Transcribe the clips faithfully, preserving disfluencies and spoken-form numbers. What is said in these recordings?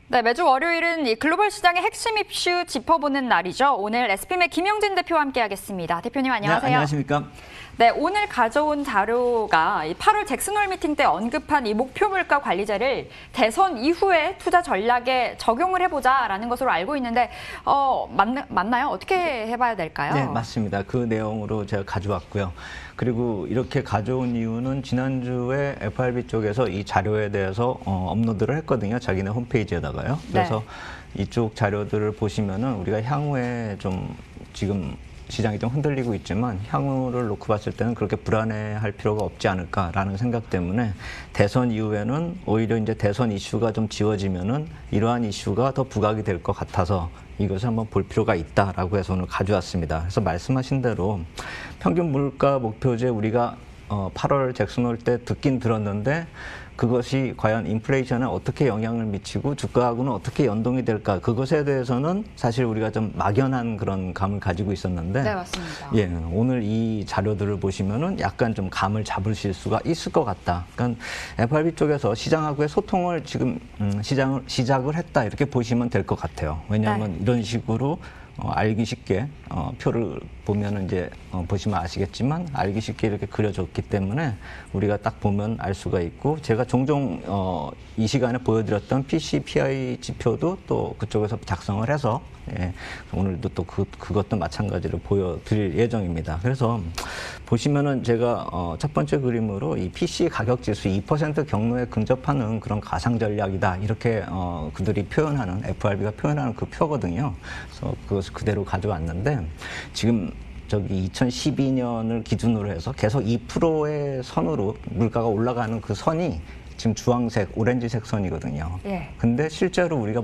네, 매주 월요일은 이 글로벌 시장의 핵심 이슈 짚어보는 날이죠. 오늘 에스피엠의 김영진 대표와 함께하겠습니다. 대표님 안녕하세요. 네, 안녕하십니까? 네, 오늘 가져온 자료가 팔월 잭슨홀 미팅 때 언급한 이 목표 물가 관리제를 대선 이후에 투자 전략에 적용을 해보자라는 것으로 알고 있는데 어, 맞, 맞나요? 어떻게 해봐야 될까요? 네, 맞습니다. 그 내용으로 제가 가져왔고요. 그리고 이렇게 가져온 이유는 지난주에 에프알비 쪽에서 이 자료에 대해서 어, 업로드를 했거든요. 자기네 홈페이지에다가요. 그래서 네. 이쪽 자료들을 보시면은 우리가 향후에 좀 지금 시장이 좀 흔들리고 있지만 향후를 놓고 봤을 때는 그렇게 불안해할 필요가 없지 않을까라는 생각 때문에 대선 이후에는 오히려 이제 대선 이슈가 좀 지워지면은 이러한 이슈가 더 부각이 될 것 같아서 이것을 한번 볼 필요가 있다라고 해서 오늘 가져왔습니다. 그래서 말씀하신 대로 평균 물가 목표제 우리가 어, 팔월 잭슨홀 때 듣긴 들었는데 그것이 과연 인플레이션에 어떻게 영향을 미치고 주가하고는 어떻게 연동이 될까 그것에 대해서는 사실 우리가 좀 막연한 그런 감을 가지고 있었는데 네, 맞습니다. 예, 오늘 이 자료들을 보시면은 약간 좀 감을 잡으실 수가 있을 것 같다. 그러니까 에프알비 쪽에서 시장하고의 소통을 지금 음, 시장을 시작을 했다 이렇게 보시면 될 것 같아요. 왜냐하면 네. 이런 식으로 어, 알기 쉽게 어, 표를 보면은 이제 어, 보시면 아시겠지만 알기 쉽게 이렇게 그려졌기 때문에 우리가 딱 보면 알 수가 있고 제가 종종 어, 이 시간에 보여드렸던 피씨피아이 지표도 또 그쪽에서 작성을 해서 예, 오늘도 또 그, 그것도 마찬가지로 보여드릴 예정입니다. 그래서 보시면은 제가 어, 첫 번째 그림으로 이 피씨 가격 지수 이 퍼센트 경로에 근접하는 그런 가상 전략이다 이렇게 어, 그들이 표현하는 에프알비가 표현하는 그 표거든요. 그래서 그것을 그대로 가져왔는데 지금 저기 이천십이 년을 기준으로 해서 계속 이 퍼센트의 선으로 물가가 올라가는 그 선이 지금 주황색, 오렌지색 선이거든요. 예. 근데 실제로 우리가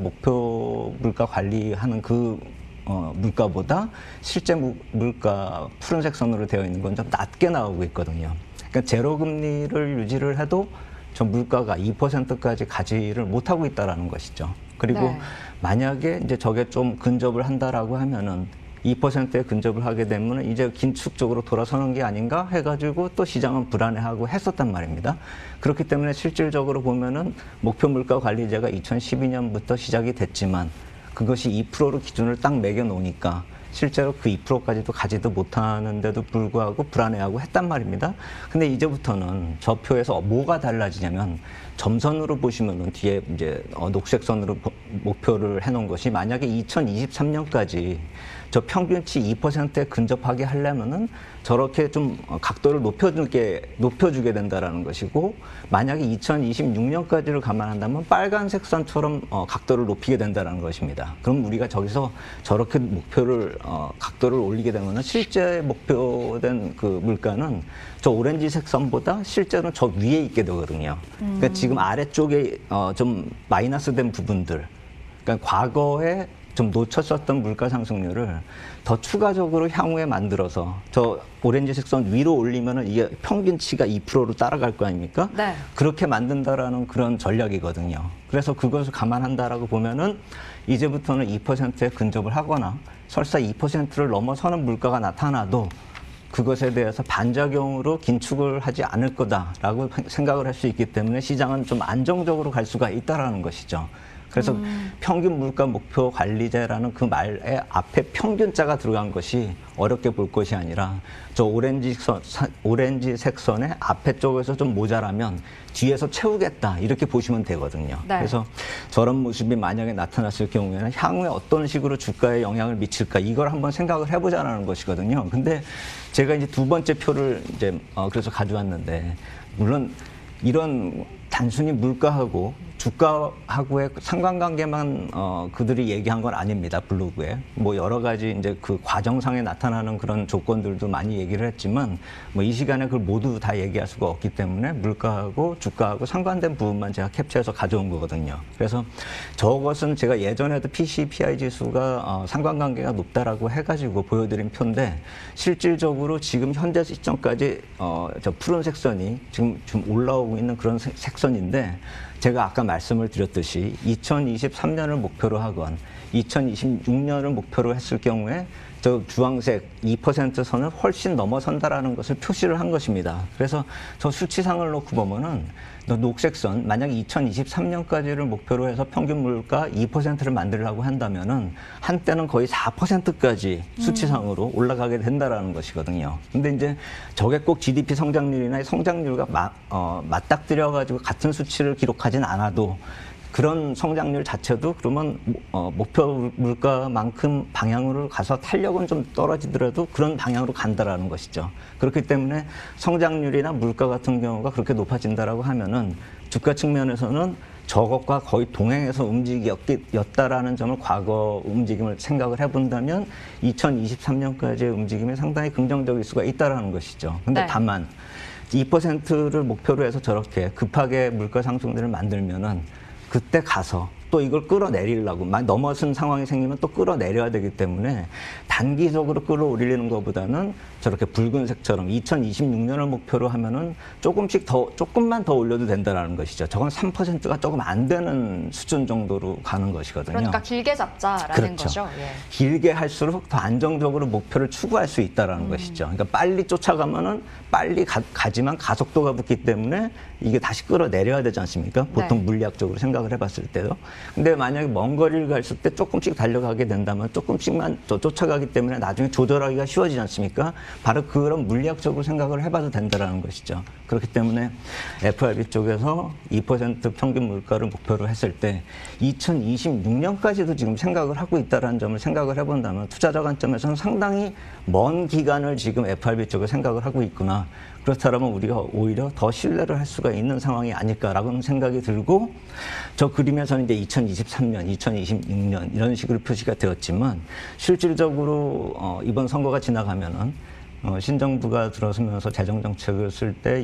목표 물가 관리하는 그 어, 물가보다 실제 무, 물가 푸른색 선으로 되어 있는 건 좀 낮게 나오고 있거든요. 그러니까 제로 금리를 유지를 해도 저 물가가 이 퍼센트까지 가지를 못하고 있다라는 것이죠. 그리고 네. 만약에 이제 저게 좀 근접을 한다라고 하면은 이 퍼센트에 근접을 하게 되면 이제 긴축 쪽으로 돌아서는 게 아닌가 해가지고 또 시장은 불안해하고 했었단 말입니다. 그렇기 때문에 실질적으로 보면은 목표 물가 관리제가 이천십이 년부터 시작이 됐지만 그것이 이 퍼센트로 기준을 딱 매겨 놓으니까 실제로 그 이 퍼센트까지도 가지도 못하는데도 불구하고 불안해하고 했단 말입니다. 근데 이제부터는 저 표에서 뭐가 달라지냐면 점선으로 보시면은 뒤에 이제 녹색 선으로 목표를 해놓은 것이 만약에 이천이십삼 년까지 저 평균치 이 퍼센트에 근접하게 하려면은 저렇게 좀 각도를 높여주게, 높여주게 된다라는 것이고 만약에 이천이십육 년까지를 감안한다면 빨간색 선처럼 어, 각도를 높이게 된다는 것입니다. 그럼 우리가 저기서 저렇게 목표를 어, 각도를 올리게 되면 실제 목표된 그 물가는 저 오렌지색 선보다 실제로는 저 위에 있게 되거든요. 음. 그러니까 지금 아래쪽에 어, 좀 마이너스된 부분들, 그러니까 과거에 좀 놓쳤었던 물가 상승률을 더 추가적으로 향후에 만들어서 저 오렌지색 선 위로 올리면은 이게 평균치가 이 퍼센트로 따라갈 거 아닙니까? 네. 그렇게 만든다라는 그런 전략이거든요. 그래서 그것을 감안한다라고 보면은 이제부터는 이 퍼센트에 근접을 하거나 설사 이 퍼센트를 넘어서는 물가가 나타나도 그것에 대해서 반작용으로 긴축을 하지 않을 거다라고 생각을 할 수 있기 때문에 시장은 좀 안정적으로 갈 수가 있다라는 것이죠. 그래서 음. 평균 물가 목표 관리제라는 그 말의 앞에 평균자가 들어간 것이 어렵게 볼 것이 아니라 저 오렌지 선, 오렌지색 선의 앞에 쪽에서 좀 모자라면 뒤에서 채우겠다 이렇게 보시면 되거든요. 네. 그래서 저런 모습이 만약에 나타났을 경우에는 향후에 어떤 식으로 주가에 영향을 미칠까 이걸 한번 생각을 해보자는 것이거든요. 근데 제가 이제 두 번째 표를 이제 어 그래서 가져왔는데 물론 이런 단순히 물가하고 주가하고의 상관관계만 어, 그들이 얘기한 건 아닙니다. 블로그에. 뭐 여러 가지 이제 그 과정상에 나타나는 그런 조건들도 많이 얘기를 했지만 뭐 이 시간에 그걸 모두 다 얘기할 수가 없기 때문에 물가하고 주가하고 상관된 부분만 제가 캡처해서 가져온 거거든요. 그래서 저것은 제가 예전에도 피씨피아이 지수가 어, 상관관계가 높다라고 해가지고 보여드린 표인데 실질적으로 지금 현재 시점까지 어, 저 푸른색 선이 지금 좀 올라오고 있는 그런 색선인데 제가 아까 말씀을 드렸듯이 이천이십삼 년을 목표로 하건 이천이십육 년을 목표로 했을 경우에 저 주황색 이 퍼센트 선을 훨씬 넘어선다라는 것을 표시를 한 것입니다. 그래서 저 수치상을 놓고 보면은 녹색선, 만약 이천이십삼 년까지를 목표로 해서 평균 물가 이 퍼센트를 만들려고 한다면은 한때는 거의 사 퍼센트까지 수치상으로 올라가게 된다라는 것이거든요. 근데 이제 저게 꼭 지디피 성장률이나 성장률과 마, 어, 맞닥뜨려 가지고 같은 수치를 기록하진 않아도 그런 성장률 자체도 그러면 어, 목표 물가만큼 방향으로 가서 탄력은 좀 떨어지더라도 그런 방향으로 간다라는 것이죠. 그렇기 때문에 성장률이나 물가 같은 경우가 그렇게 높아진다라고 하면은 주가 측면에서는 저것과 거의 동행해서 움직였다라는 점을 과거 움직임을 생각을 해본다면 이천이십삼 년까지의 움직임이 상당히 긍정적일 수가 있다라는 것이죠. 근데 네. 다만 이 퍼센트를 목표로 해서 저렇게 급하게 물가 상승들을 만들면은 그때 가서 또 이걸 끌어내리려고 막 넘어선 상황이 생기면 또 끌어내려야 되기 때문에 단기적으로 끌어올리는 것보다는 저렇게 붉은색처럼 이천이십육 년을 목표로 하면은 조금씩 더 조금만 더 올려도 된다라는 것이죠. 저건 삼 퍼센트가 조금 안 되는 수준 정도로 가는 것이거든요. 그러니까 길게 잡자라는 그렇죠. 거죠. 예. 길게 할수록 더 안정적으로 목표를 추구할 수 있다라는 음. 것이죠. 그러니까 빨리 쫓아가면은 빨리 가, 가지만 가속도가 붙기 때문에 이게 다시 끌어내려야 되지 않습니까? 보통 네. 물리학적으로 생각을 해봤을 때도. 근데 만약에 먼 거리를 갔을 때 조금씩 달려가게 된다면 조금씩만 더 쫓아가기 때문에 나중에 조절하기가 쉬워지지 않습니까? 바로 그런 물리학적으로 생각을 해봐도 된다는 것이죠. 그렇기 때문에 에프알비 쪽에서 이 퍼센트 평균 물가를 목표로 했을 때 이천이십육 년까지도 지금 생각을 하고 있다는 점을 생각을 해본다면 투자자 관점에서는 상당히 먼 기간을 지금 에프알비 쪽에 생각을 하고 있구나. 그렇다면 우리가 오히려 더 신뢰를 할 수가 있는 상황이 아닐까라고는 생각이 들고 저 그림에서는 이제 이천이십삼 년, 이천이십육 년 이런 식으로 표시가 되었지만 실질적으로 어, 이번 선거가 지나가면은 어, 신정부가 들어서면서 재정정책을 쓸 때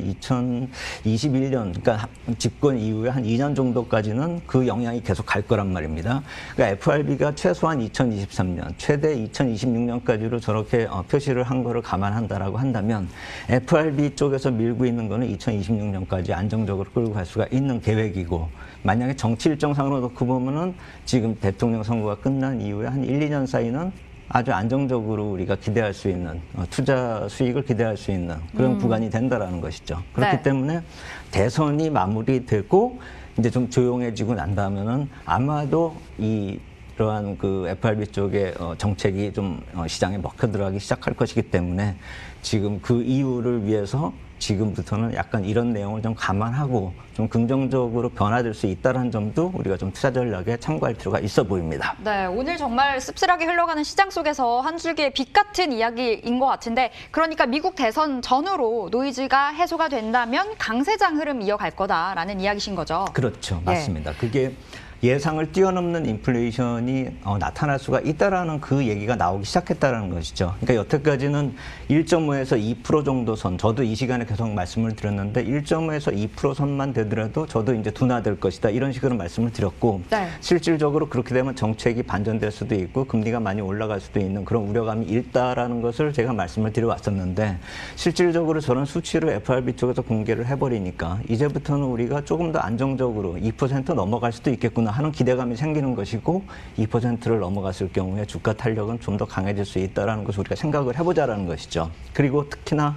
이천이십일 년, 그러니까 집권 이후에 한 이 년 정도까지는 그 영향이 계속 갈 거란 말입니다. 그러니까 에프알비가 최소한 이천이십삼 년, 최대 이천이십육 년까지로 저렇게 어, 표시를 한 거를 감안한다라고 한다면 에프알비 쪽에서 밀고 있는 거는 이천이십육 년까지 안정적으로 끌고 갈 수가 있는 계획이고 만약에 정치 일정상으로 놓고 보면은 지금 대통령 선거가 끝난 이후에 한 일, 이 년 사이는 아주 안정적으로 우리가 기대할 수 있는 어, 투자 수익을 기대할 수 있는 그런 음. 구간이 된다라는 것이죠. 그렇기 네. 때문에 대선이 마무리되고 이제 좀 조용해지고 난다면은 아마도 이 이러한 그 에프알비 쪽의 어, 정책이 좀 어, 시장에 먹혀 들어가기 시작할 것이기 때문에 지금 그 이유를 위해서 지금부터는 약간 이런 내용을 좀 감안하고 좀 긍정적으로 변화될 수 있다는 점도 우리가 좀 투자 전략에 참고할 필요가 있어 보입니다. 네, 오늘 정말 씁쓸하게 흘러가는 시장 속에서 한 줄기의 빛 같은 이야기인 것 같은데 그러니까 미국 대선 전후로 노이즈가 해소가 된다면 강세장 흐름 이어갈 거다라는 이야기신 거죠. 그렇죠. 맞습니다. 예. 그게 예상을 뛰어넘는 인플레이션이 어, 나타날 수가 있다라는 그 얘기가 나오기 시작했다는 것이죠. 그러니까 여태까지는 일 점 오에서 이 퍼센트 정도 선, 저도 이 시간에 계속 말씀을 드렸는데 일 점 오에서 이 퍼센트 선만 되더라도 저도 이제 둔화될 것이다 이런 식으로 말씀을 드렸고 네. 실질적으로 그렇게 되면 정책이 반전될 수도 있고 금리가 많이 올라갈 수도 있는 그런 우려감이 있다라는 것을 제가 말씀을 드려왔었는데 실질적으로 저런 수치를 에프알비 쪽에서 공개를 해버리니까 이제부터는 우리가 조금 더 안정적으로 이 퍼센트 넘어갈 수도 있겠구나 하는 기대감이 생기는 것이고 이 퍼센트를 넘어갔을 경우에 주가 탄력은 좀 더 강해질 수 있다는 것을 우리가 생각을 해보자라는 것이죠. 그리고 특히나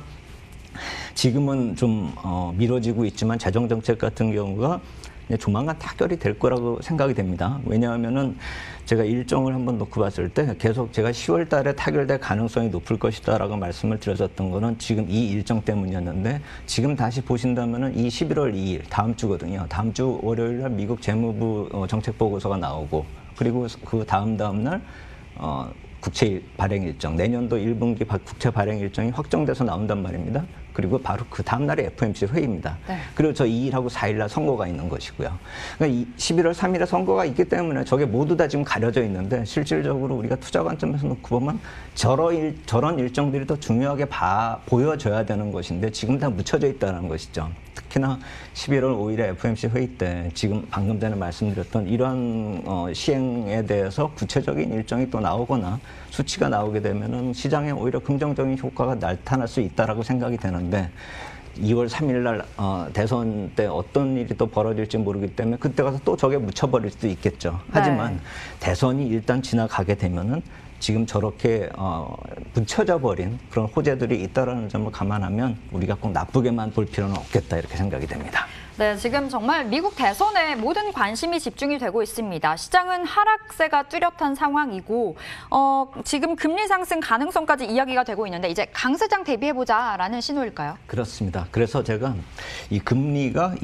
지금은 좀 어, 미뤄지고 있지만 재정정책 같은 경우가 조만간 타결이 될 거라고 생각이 됩니다. 왜냐하면은 제가 일정을 한번 놓고 봤을 때 계속 제가 시월 달에 타결될 가능성이 높을 것이다라고 말씀을 드렸었던 거는 지금 이 일정 때문이었는데 지금 다시 보신다면은 이 십일월 이일 다음 주거든요. 다음 주 월요일 날 미국 재무부 정책 보고서가 나오고 그리고 그 다음 다음 날 어, 국채 발행 일정, 내년도 일 분기 국채 발행 일정이 확정돼서 나온단 말입니다. 그리고 바로 그 다음 날이 에프오엠씨 회의입니다. 네. 그리고 저 이 일하고 사 일 날 선거가 있는 것이고요. 그러니까 십일월 삼일에 선거가 있기 때문에 저게 모두 다 지금 가려져 있는데 실질적으로 우리가 투자 관점에서 놓고 보면 저런, 일, 저런 일정들이 더 중요하게 봐, 보여져야 되는 것인데 지금 다 묻혀져 있다는 것이죠. 특히나 십일월 오일에 에프오엠씨 회의 때 지금 방금 전에 말씀드렸던 이러한 어, 시행에 대해서 구체적인 일정이 또 나오거나 수치가 나오게 되면은 시장에 오히려 긍정적인 효과가 나타날 수 있다라고 생각이 되는데 이월 삼일 날 어, 대선 때 어떤 일이 또 벌어질지 모르기 때문에 그때 가서 또 저게 묻혀버릴 수도 있겠죠. 하지만 네. 대선이 일단 지나가게 되면은 지금 저렇게 어, 묻혀져 버린 그런 호재들이 있다라는 점을 감안하면 우리가 꼭 나쁘게만 볼 필요는 없겠다 이렇게 생각이 됩니다. 네, 지금 정말 미국 대선에 모든 관심이 집중이 되고 있습니다. 시장은 하락세가 뚜렷한 상황이고 어, 지금 금리 상승 가능성까지 이야기가 되고 있는데 이제 강세장 대비해보자라는 신호일까요? 그렇습니다. 그래서 제가 이 금리가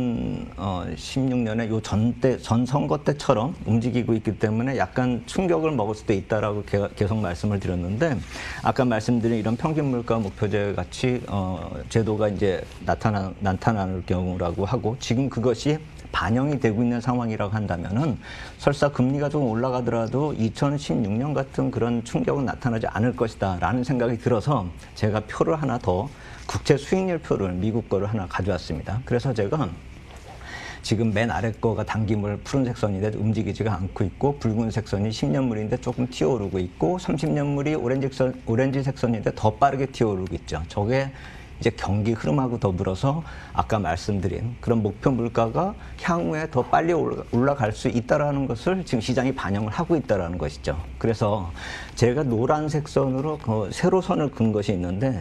이천십육 년에 요 전 때, 전 선거 때처럼 움직이고 있기 때문에 약간 충격을 먹을 수도 있다라고 계속 말씀을 드렸는데 아까 말씀드린 이런 평균 물가 목표제 같이 어, 제도가 이제 나타나, 나타나는 경우라고 하고 지금 그것이 반영이 되고 있는 상황이라고 한다면은 설사 금리가 좀 올라가더라도 이천십육 년 같은 그런 충격은 나타나지 않을 것이다라는 생각이 들어서 제가 표를 하나 더 국채 수익률 표를 미국 거를 하나 가져왔습니다. 그래서 제가 지금 맨 아래 거가 단기물 푸른색 선인데 움직이지가 않고 있고 붉은색 선이 십 년물인데 조금 튀어오르고 있고 삼십 년물이 오렌지 선, 오렌지색 선인데 더 빠르게 튀어오르고 있죠. 저게 이제 경기 흐름하고 더불어서 아까 말씀드린 그런 목표 물가가 향후에 더 빨리 올라갈 수 있다라는 것을 지금 시장이 반영을 하고 있다라는 것이죠. 그래서 제가 노란색 선으로 그 세로선을 긋은 것이 있는데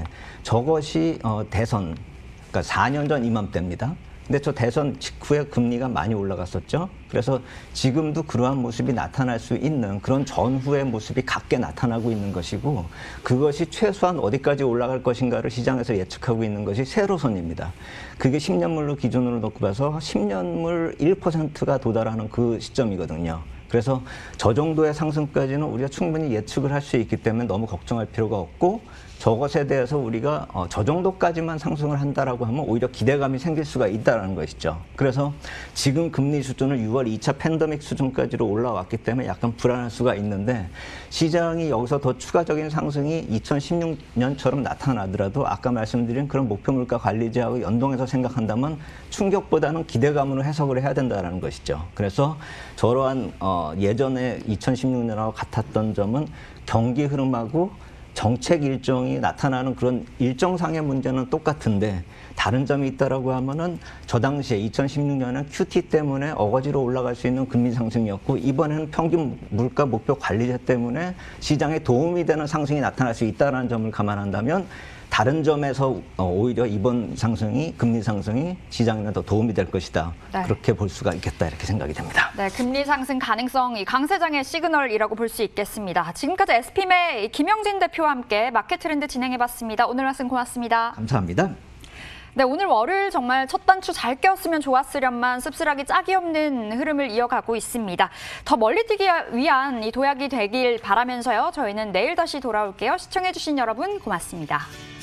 저것이 어 대선, 그러니까 사 년 전 이맘때입니다. 근데 저 대선 직후에 금리가 많이 올라갔었죠. 그래서 지금도 그러한 모습이 나타날 수 있는 그런 전후의 모습이 같게 나타나고 있는 것이고 그것이 최소한 어디까지 올라갈 것인가를 시장에서 예측하고 있는 것이 세로선입니다. 그게 십 년물로 기준으로 놓고 봐서 십 년물 일 퍼센트가 도달하는 그 시점이거든요. 그래서 저 정도의 상승까지는 우리가 충분히 예측을 할 수 있기 때문에 너무 걱정할 필요가 없고 저것에 대해서 우리가 어, 저 정도까지만 상승을 한다라고 하면 오히려 기대감이 생길 수가 있다는 것이죠. 그래서 지금 금리 수준은 유월 이 차 팬데믹 수준까지로 올라왔기 때문에 약간 불안할 수가 있는데 시장이 여기서 더 추가적인 상승이 이천십육 년처럼 나타나더라도 아까 말씀드린 그런 목표 물가 관리제하고 연동해서 생각한다면 충격보다는 기대감으로 해석을 해야 된다는 것이죠. 그래서 저러한 어, 예전에 이천십육 년하고 같았던 점은 경기 흐름하고 정책 일정이 나타나는 그런 일정상의 문제는 똑같은데 다른 점이 있다라고 하면은 저 당시에 이천십육 년에 큐티 때문에 어거지로 올라갈 수 있는 금리 상승이었고 이번에는 평균 물가 목표 관리제 때문에 시장에 도움이 되는 상승이 나타날 수 있다는 점을 감안한다면 다른 점에서 오히려 이번 상승이 금리 상승이 시장에 더 도움이 될 것이다. 네. 그렇게 볼 수가 있겠다 이렇게 생각이 됩니다. 네, 금리 상승 가능성 이 강세장의 시그널이라고 볼 수 있겠습니다. 지금까지 에스피엠의 김영진 대표와 함께 마켓 트렌드 진행해봤습니다. 오늘 말씀 고맙습니다. 감사합니다. 네, 오늘 월요일 정말 첫 단추 잘 꼈으면 좋았으련만 씁쓸하기 짝이 없는 흐름을 이어가고 있습니다. 더 멀리 뛰기 위한 이 도약이 되길 바라면서요. 저희는 내일 다시 돌아올게요. 시청해주신 여러분 고맙습니다.